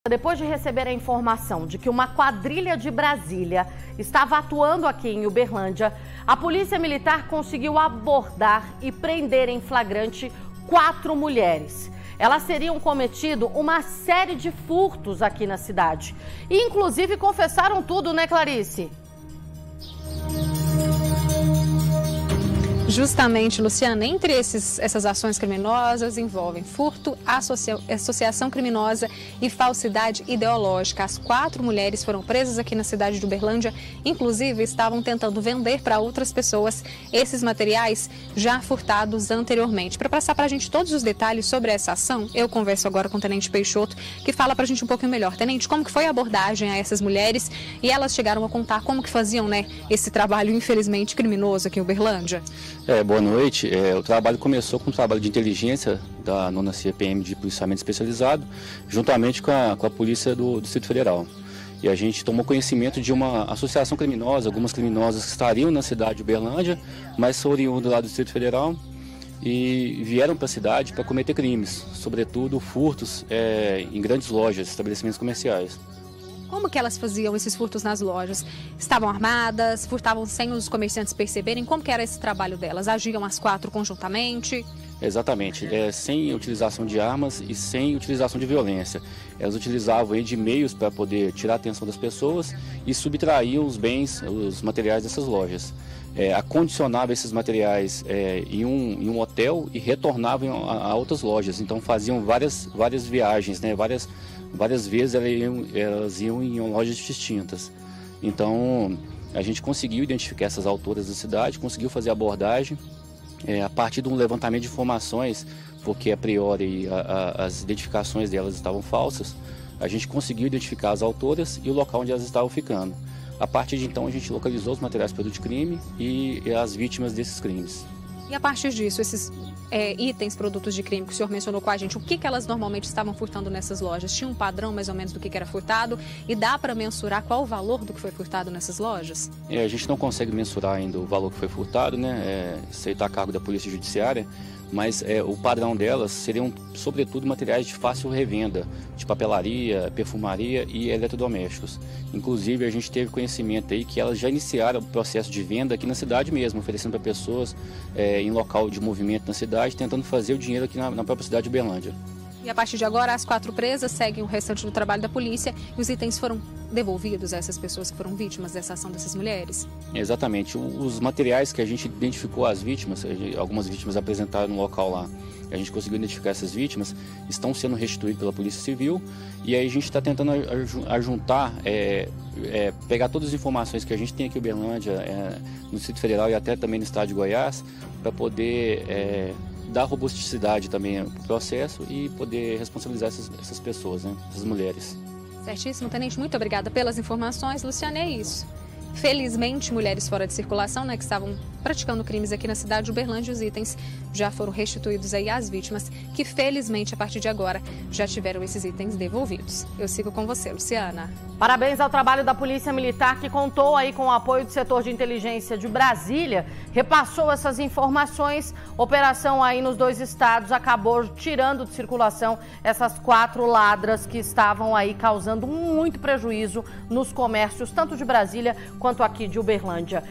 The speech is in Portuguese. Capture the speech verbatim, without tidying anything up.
Depois de receber a informação de que uma quadrilha de Brasília estava atuando aqui em Uberlândia, a Polícia Militar conseguiu abordar e prender em flagrante quatro mulheres. Elas teriam cometido uma série de furtos aqui na cidade. E, inclusive, confessaram tudo, né, Clarice? Justamente, Luciana, entre esses, essas ações criminosas envolvem furto, associa, associação criminosa e falsidade ideológica. As quatro mulheres foram presas aqui na cidade de Uberlândia, inclusive estavam tentando vender para outras pessoas esses materiais já furtados anteriormente. Para passar para a gente todos os detalhes sobre essa ação, eu converso agora com o Tenente Peixoto, que fala para a gente um pouquinho melhor. Tenente, como que foi a abordagem a essas mulheres e elas chegaram a contar como que faziam, né, esse trabalho, infelizmente, criminoso aqui em Uberlândia? É, boa noite. É, o trabalho começou com um trabalho de inteligência da nona C P M de policiamento especializado, juntamente com a, com a polícia do, do Distrito Federal. E a gente tomou conhecimento de uma associação criminosa, algumas criminosas que estariam na cidade de Uberlândia, mas são oriundas lá do Distrito Federal e vieram para a cidade para cometer crimes, sobretudo furtos é, em grandes lojas, estabelecimentos comerciais. Como que elas faziam esses furtos nas lojas? Estavam armadas, furtavam sem os comerciantes perceberem? Como que era esse trabalho delas? Agiam as quatro conjuntamente? Exatamente, é, sem utilização de armas e sem utilização de violência. Elas utilizavam aí de meios para poder tirar a atenção das pessoas e subtraíam os bens, os materiais dessas lojas. É, acondicionavam esses materiais é, em, um, em um hotel e retornavam a, a outras lojas. Então faziam várias, várias viagens, né, várias Várias vezes elas iam, elas iam em lojas distintas. Então, a gente conseguiu identificar essas autoras da cidade, conseguiu fazer a abordagem. É, a partir de um levantamento de informações, porque a priori a, a, as identificações delas estavam falsas, a gente conseguiu identificar as autoras e o local onde elas estavam ficando. A partir de então, a gente localizou os materiais produto de crime e, e as vítimas desses crimes. E a partir disso, esses é, itens, produtos de crime que o senhor mencionou com a gente, o que, que elas normalmente estavam furtando nessas lojas? Tinha um padrão mais ou menos do que, que era furtado? E dá para mensurar qual o valor do que foi furtado nessas lojas? É, a gente não consegue mensurar ainda o valor que foi furtado, né? É, isso aí está a cargo da Polícia Judiciária, mas é, o padrão delas seriam, sobretudo, materiais de fácil revenda, de papelaria, perfumaria e eletrodomésticos. Inclusive, a gente teve conhecimento aí que elas já iniciaram o processo de venda aqui na cidade mesmo, oferecendo para pessoas é, em local de movimento na cidade, tentando fazer o dinheiro aqui na, na própria cidade de Uberlândia. E a partir de agora, as quatro presas seguem o restante do trabalho da polícia e os itens foram devolvidos a essas pessoas que foram vítimas dessa ação dessas mulheres? Exatamente. Os materiais que a gente identificou as vítimas, algumas vítimas apresentaram no local lá, a gente conseguiu identificar essas vítimas, estão sendo restituídos pela Polícia Civil e aí a gente está tentando ajuntar, é, é, pegar todas as informações que a gente tem aqui em Uberlândia, é, no Distrito Federal e até também no estado de Goiás, para poder é, dar robusticidade também para o processo e poder responsabilizar essas, essas pessoas, né, essas mulheres. Certíssimo, Tenente. Muito obrigada pelas informações. Luciana, é isso. Felizmente, mulheres fora de circulação, né, que estavam praticando crimes aqui na cidade de Uberlândia, os itens já foram restituídos aí às vítimas, que felizmente, a partir de agora, já tiveram esses itens devolvidos. Eu sigo com você, Luciana. Parabéns ao trabalho da Polícia Militar, que contou aí com o apoio do setor de inteligência de Brasília, repassou essas informações. Operação aí nos dois estados acabou tirando de circulação essas quatro ladras que estavam aí causando muito prejuízo nos comércios, tanto de Brasília quanto aqui de Uberlândia.